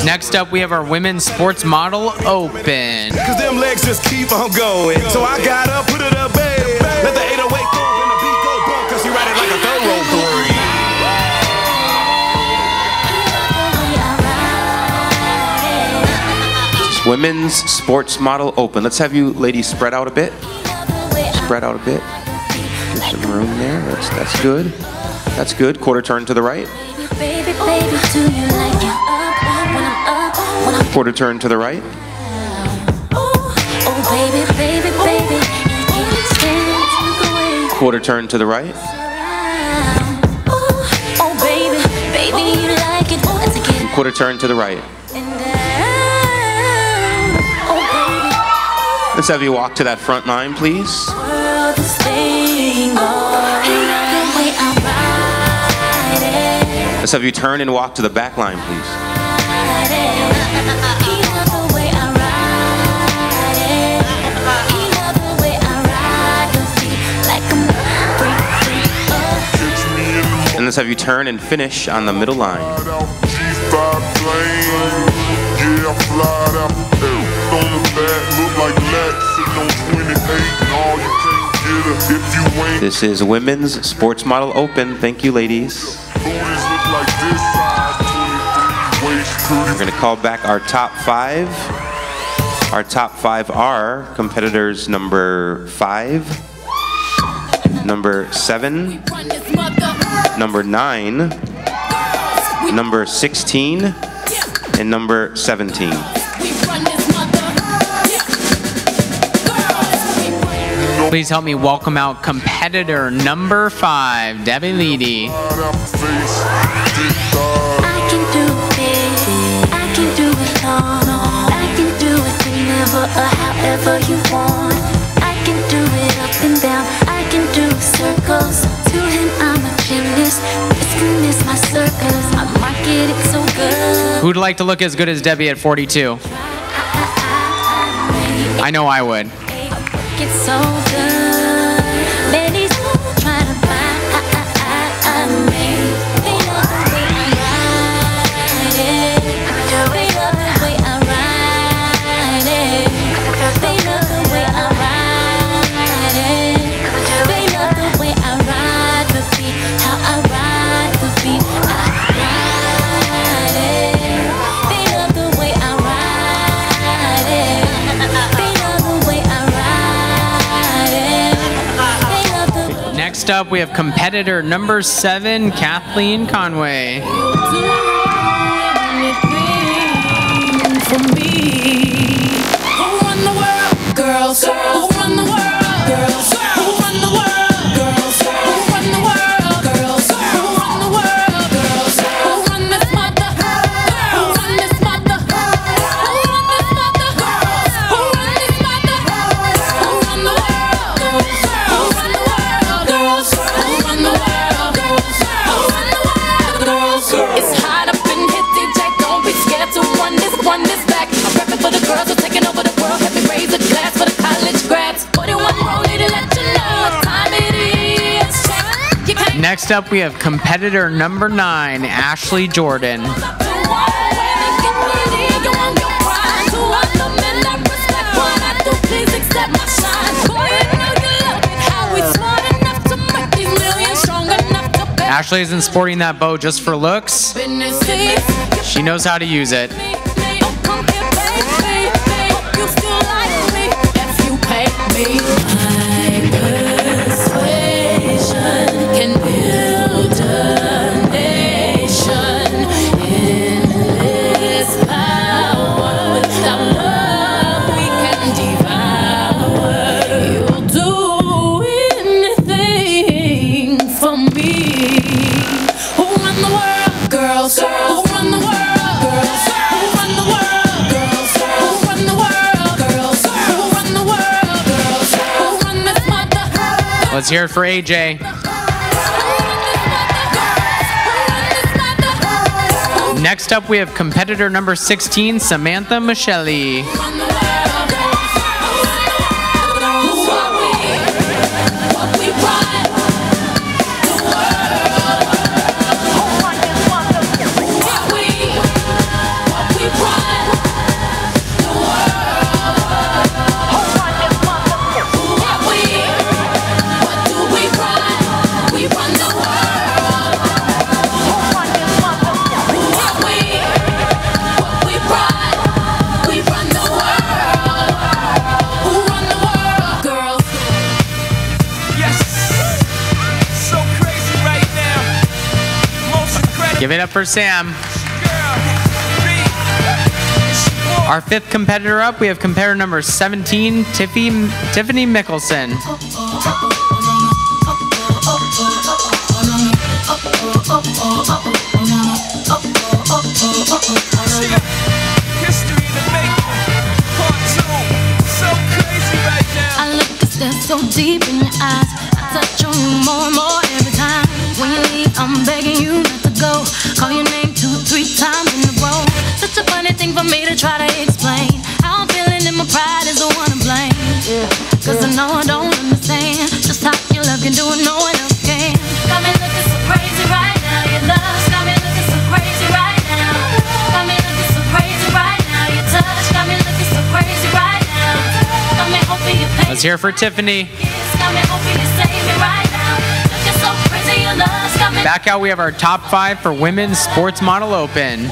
Next up, we have our women's sports model open. Cause them legs just keep on going. So I got up, put it up, babe. Let the 808 thump and the beat go bump. Cause she ride it like a thoroughbred. Women's sports model open. Let's have you ladies spread out a bit. Spread out a bit. There's some room there. That's good. That's good. Quarter turn to the right. Quarter turn to the right. Quarter turn to the right. Quarter turn to the right. Let's have you walk to that front line, please. Let's have you turn and walk to the back line, please. And let's have you turn and finish on the middle line. This is women's sports model open. Thank you, ladies. We're going to call back our top 5. Our top 5 are competitors number 5, number 7, number 9, number 16, and number 17. Please help me welcome out competitor number 5, Debbie Leedy. I can do it, I can do it all. I can do it whenever or however you want. I can do it up and down, I can do circles. To him I'm a gymnast, this can is my circus. I might get it so good. Who'd like to look as good as Debbie at 42? I know I would. It's so good. Ladies trying to buy me. They love the way I ride it. They love the way I ride it. They love the way I ride it. They love the way I ride the beat. How I ride the beat. I ride it. They love the way I ride it. They love the way I ride it. Next up, we have competitor number 7, Kathleen Conway. Girls, who run the world? Girls, who run the world? Girls, who run the world? Girls, who run the world? Girls, who run this mother? Who run this mother? Who run this mother? Who run this mother? Who run the world? Who run the world? Girls, who run the world? Girls, who run the world? Girls, it's hot up in here, DJ. Don't be scared to run this back. I'm repping for the girls who taking over the world. Let me raise a glass for the college grads. 41 rolling to let you know what time it is. Next up, we have competitor number 9, Ashley Jordan. Ashley isn't sporting that bow just for looks. She knows how to use it. Let's hear it for AJ. Next up, we have competitor number 16, Samantha Michelli. it up for Sam. Our fifth competitor up, we have competitor number 17, Tiffany Mickelson. I look to stare so deep in your eyes. I touch on you more and more every time. When you leave, I'm begging you not to go. Call your name 2-3 times in a row. Such a funny thing for me to try to explain. How I'm feeling and my pride is the one to blame. Cause I know I don't understand just how your love can do it, no one else can. Got me looking so crazy right now. Your love's got me looking so crazy right now. Got me looking so crazy right now. Your touch got me looking so crazy right now. Got me hoping you pay. Let's hear it for Tiffany. Got me hoping you save me right now. Looking so crazy, your love's got me. Back out, we have our top 5 for Women's Sports Model Open.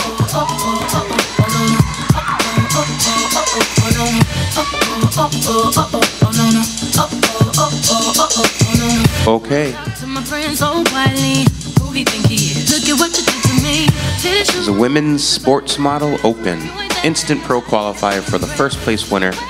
Okay. To my friends so quietly, who he think he is? Look at what you did to me. Did This is a Women's Sports Model Open. Instant Pro qualifier for the first place winner in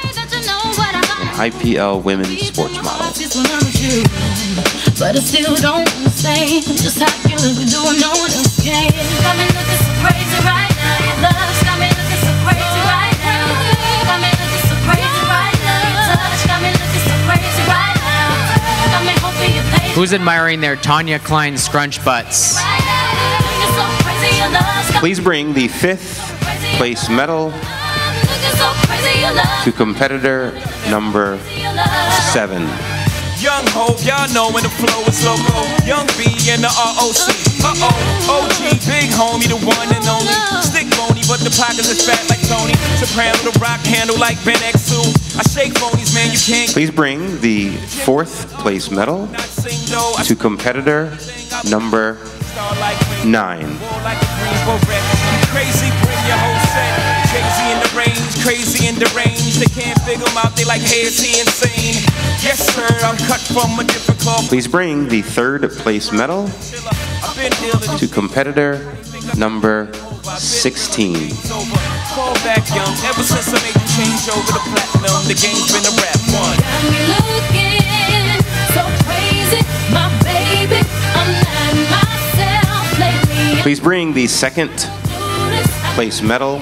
IPL Women's Sports Model. But I still don't understand just how you look doing no one else can. Got me looking so crazy right now. Your love's got me looking so crazy right now. Got me looking so crazy right now. Your touch got me looking so crazy right now. Got me hoping you pay. Who's admiring their Tanya Klein scrunch butts? Right now. Looking so crazy, your love's got me Please bring the 5th place medal looking so crazy, your love. to competitor number 7. Young Hope, y'all know when the flow is loco. Young B and the ROC. OG, big homie, the one and only. Stick bony, but the pockets is fat like Tony. Soprano, the rock handle like Ben X2. I shake phonies, man, you can't Please bring the 4th place medal sing though. I to competitor number star like 9. like a Greensboro wreck. Crazy, bring your whole set. Crazy in the range, crazy in the range. They can't figure him out, they like, hey, is he insane? Yes, sir, I'm cut from a different cloth. Please bring the 3rd place medal I've been dealing to competitor number 16. over. Fall back young, ever since I made the change over the platinum, the game's been a rap one. Got me looking so crazy, my baby. I'm not myself lately. Please bring the 2nd place medal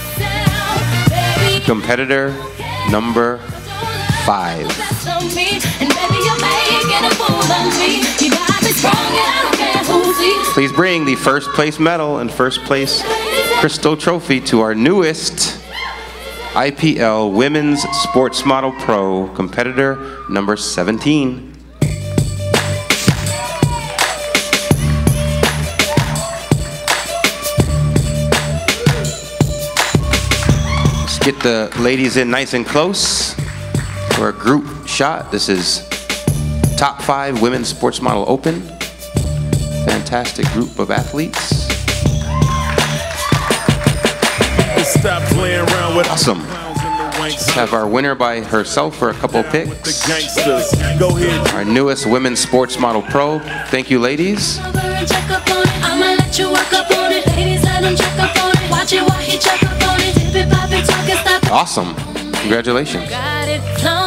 to competitor number 5. Please bring the 1st place medal and 1st place crystal trophy to our newest IPL Women's Sports Model Pro competitor number 17. Let's get the ladies in nice and close for a group shot. This is top 5 Women's Sports Model Open. Fantastic group of athletes. Stop playing around with Awesome. Let's have our winner by herself for a couple picks. gangsters. Go ahead. Our newest Women's Sports Model Pro. Thank you, ladies. I'ma let you walk up on it. Ladies, let him check up on it. Watch it while he check up on it. Dip it, pop it, talk it, stop it. Awesome. Congratulations. Got it, flow